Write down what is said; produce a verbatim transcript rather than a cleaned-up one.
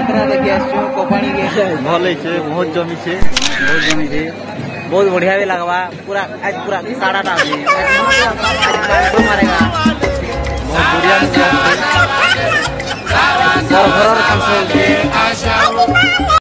यात्रा देखी आसो कोपाणी के भल है बहुत जमी से बहुत जमी से बहुत बढ़िया भी लगवा पूरा आज पूरा साड़ा टा भी मारेगा बहुत बढ़िया घर घर